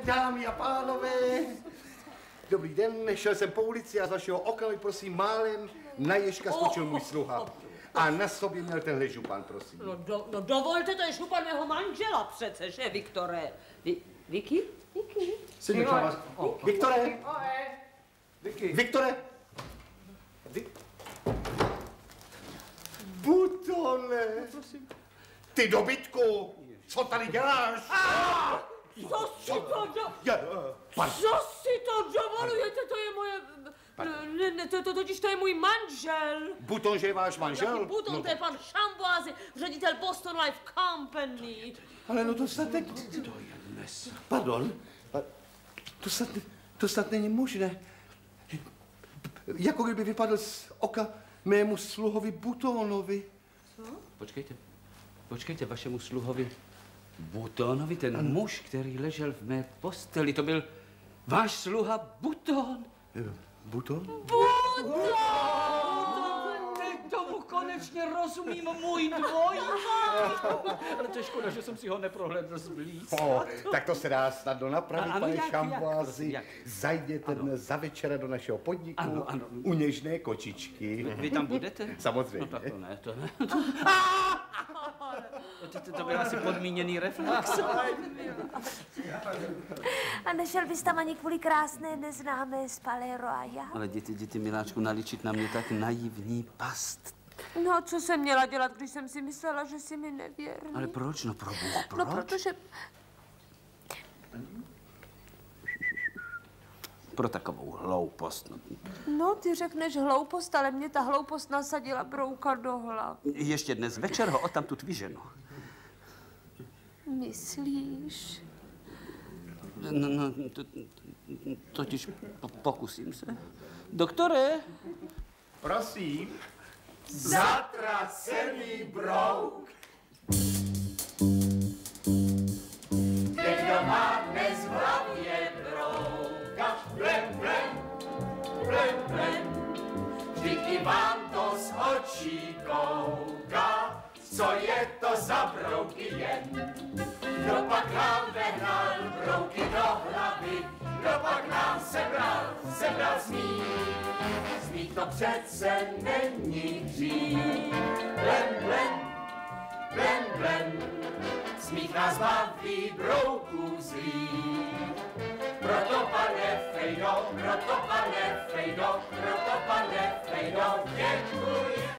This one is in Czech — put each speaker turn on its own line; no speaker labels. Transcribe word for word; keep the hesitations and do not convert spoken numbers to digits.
Dámy a pánové, dobrý den, šel jsem po ulici a z vašeho okna mi prosím málem na ježka skočil můj sluha. A na sobě měl tenhle župan, prosím.
No, do, no dovolte, to je župan mého manžela přece, že, Viktore? Vi, Vicky? Vicky?
Sedni, vás. Viktore!
Vicky.
Viktore! Vi... Butone! Ty dobytku! Co tady děláš?
Co si to do...
Já, pan.
Co si to dovolujete? To je moje... Ne, ne, to, to totiž to je můj manžel.
Buton, že je váš manžel?
Jaký Buton, no. To je pan Šamboázy, ředitel Boston Life Company.
Ale no to snad teď...
To je dnes.
Pardon? To snad, to snad není možné. Jako kdyby vypadl z oka mému sluhovi Butonovi.
Co?
Počkejte, počkejte, vašemu sluhovi Butonovi, ten ano. Muž, který ležel v mé posteli, to byl váš sluha Buton.
Buton?
Buton!
Teď tomu konečně rozumím, můj dvoják. Ale to je škoda, že jsem si ho neprohlédl zblízka.
Oh, tak to se dá snadno napravit,
ano,
pane
jak,
Šamboázy.
jak?
Zajděte dnes za večera do našeho podniku
Ano, ano.
u něžné kočičky.
Vy tam budete?
Samozřejmě.
No tak to ne, to ne. To, to, to byl asi podmíněný reflex.
A nešel bys tam ani kvůli krásné neznámé z Palais Royal?
Ale děti, děti, miláčku, naličit na mě tak naivní past.
No, co jsem měla dělat, když jsem si myslela, že jsi mi nevěrný?
Ale proč, no probůh, proč?
No, protože...
Pro takovou hloupost. No.
No, ty řekneš hloupost, ale mě ta hloupost nasadila brouka do hlav.
Ještě dnes večer ho odtamtud vyženu.
Myslíš?
No, no to, totiž po, pokusím se. Doktore?
Prosím. Zatracený brouk. Někdo má dnes v hlavě brouka. Blem, blem, blem, blem. Vždyť i vám to z očí kouká. Co je to za brouky jen? Kdo pak nám vehnal brouky do hlavy? Kdo pak nám sebral, sebral smích? Smích to přece není hřích. Blem, blem, blem, blem. Smích nás baví brouků zlých. Proto, pane Fejdo, proto, pane Fejdo, proto, pane Fejdo, děkuji.